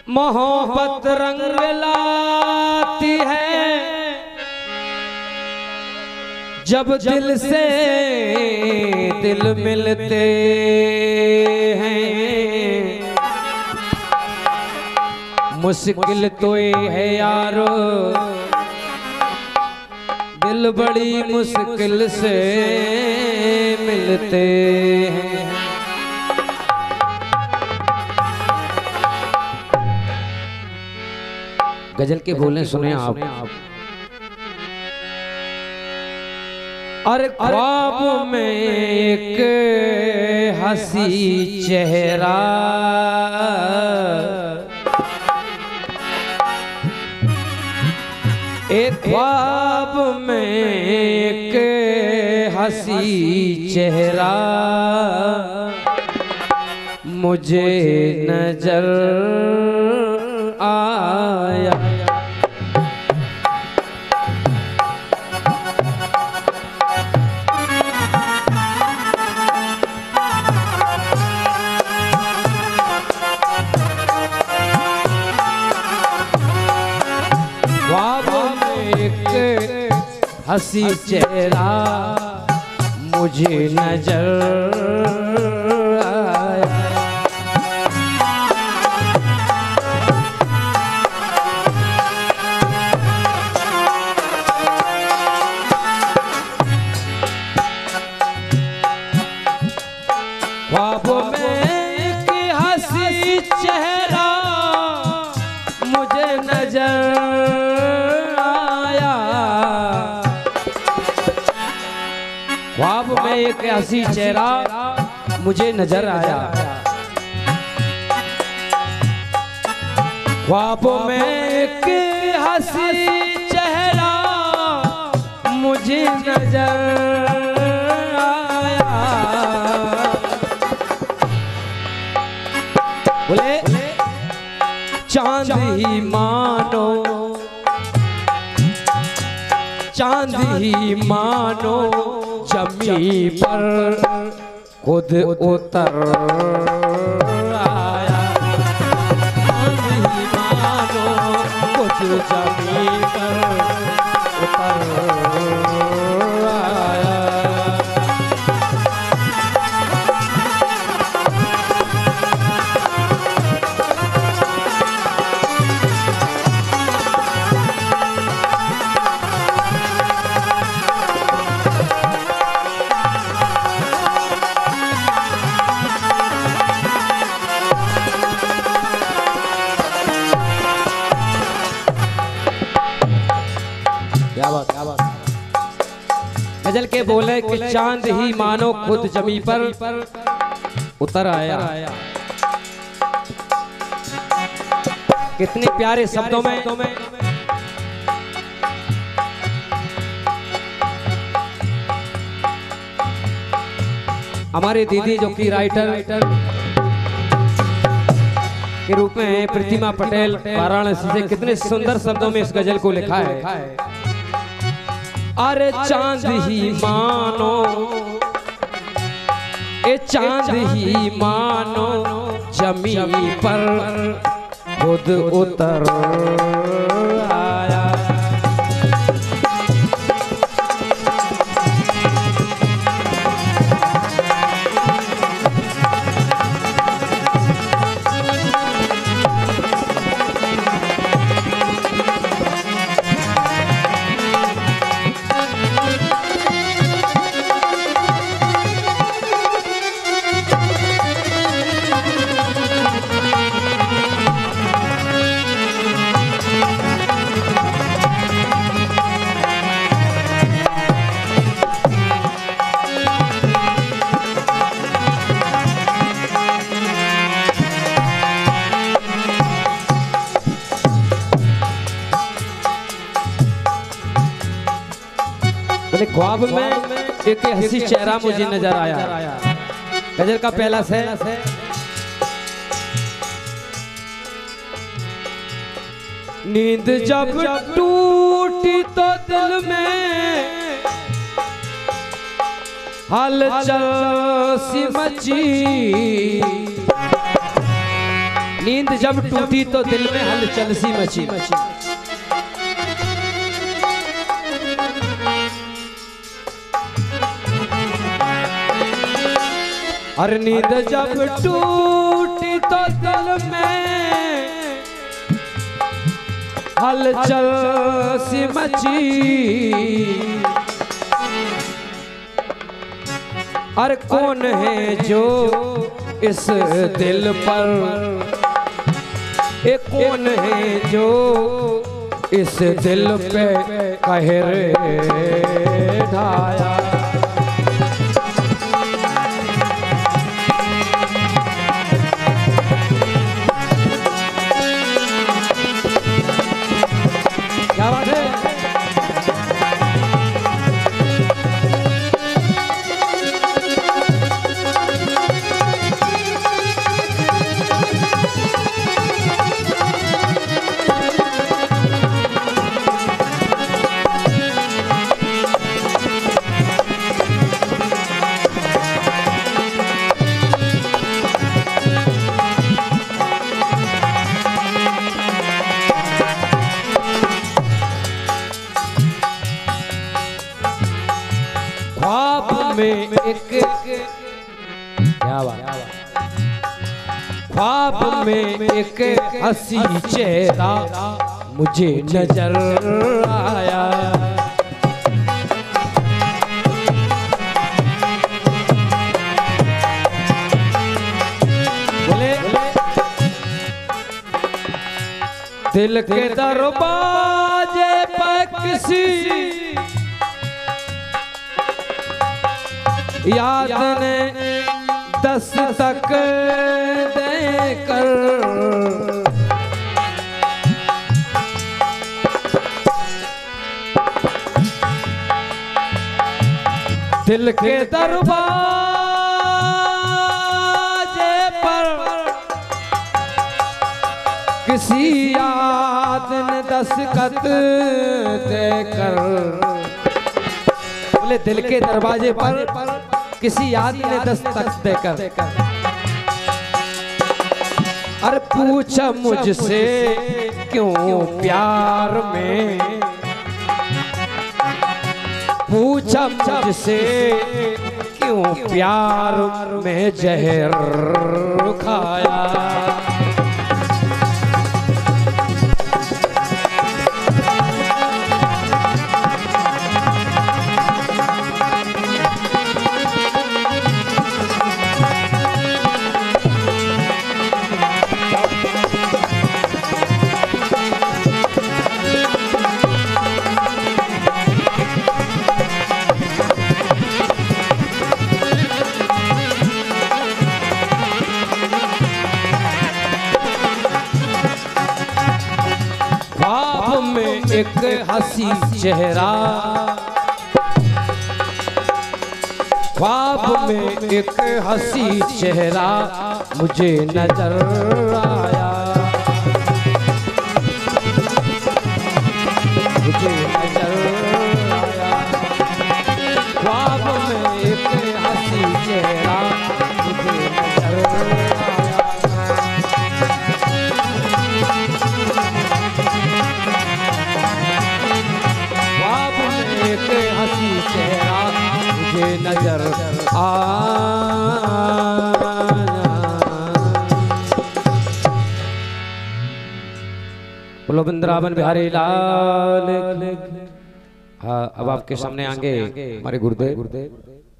मोहब्बत रंग लाती है जब दिल से दिल मिलते हैं। मुश्किल तो ये है यारो, दिल बड़ी मुश्किल से मिलते हैं। गजल के बोलने सुने आप। अरे ख्वाब में एक हंसी चेहरा, एक ख्वाब में एक हंसी चेहरा मुझे नजर आया। ख्वाब में एक हंसी चेहरा मुझे नजर आया। ख्वाब में एक हंसी चेहरा मुझे नजर आया। ख्वाब में एक हंसी चेहरा मुझे नजर आया। ख्वाब में एक हंसी चेहरा मुझे नजर आया। बोले चांद ही मानो, चांद ही मानो जमी पर खुद उतर आया। चांद ही मानो खुद जमी पर उतर आया। क्या बात, क्या बात। गजल के बोले कि चांद ही मानो खुद जमी पर उतर आया। कितने प्यारे शब्दों में हमारे दीदी जो कि राइटर के रूप में है, प्रतिमा पटेल वाराणसी से, कितने सुंदर शब्दों में इस गजल को लिखा है। अरे चांद ही मानो, ए चांद ही मानो जमी पर खुद उतर आया। ख्वाब में एक हंसी चेहरा मुझे नजर आया। गजल का पहला शेर, नींद जब टूटी तो दिल में हलचल सी मची, नींद जब टूटी तो दिल में हलचल सी मची। और नींद जब टूटी तो दिल में हलचल सी मची। और कौन है जो इस दिल पर, एक कौन है जो इस दिल पे कहर ढाया। क्या बात है। ख्वाब में एक, क्या बात, ख्वाब में एक हंसी चेहरा मुझे नजर आया। बोले दिल के दरवाजे पर किसी याद ने दस्तक देकर, दिल के दरवाजे पर किसी याद ने दस्तक देकर। बोले दिल के दरवाजे पर किसी याद ने दस्तक देकर। अरे पूछा मुझसे क्यों प्यार में, पूछा मुझसे क्यों प्यार में जहर खाया। एक हंसी चेहरा, ख्वाब में एक हंसी चेहरा मुझे नजर आया। मुझे नजर आया, ख्वाब में एक हंसी चेहरा मुझे नजर आया। एक हंसी चेहरा मुझे नजर आया। बोलो वृंदावन बिहारी लाल। हाँ, अब आपके सामने आएंगे हमारे गुरुदेव।